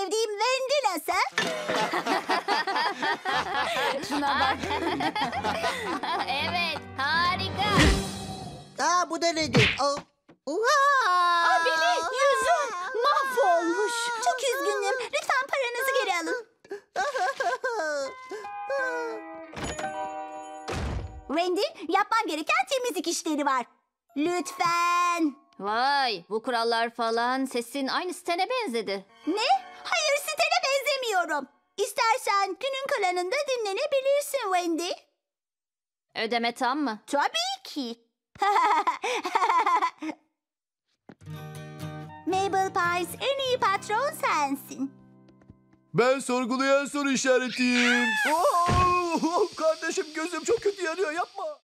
sevdiğim Wendy nasıl? Şuna bak. Evet, harika. Bu da nedir? Billy, yüzün mahvolmuş. Çok üzgünüm. Lütfen paranızı geri alın. Wendy, yapman gereken temizlik işleri var. Lütfen. Vay, bu kurallar falan sesin aynı Sten'e benzedi. Ne? Hayır, sitene benzemiyorum. İstersen günün kalanında dinlenebilirsin Wendy. Ödeme tam mı? Tabii ki. Mabel Pies, en iyi patron sensin. Ben sorgulayan soru işaretiyim. Kardeşim gözüm çok kötü yanıyor yapma.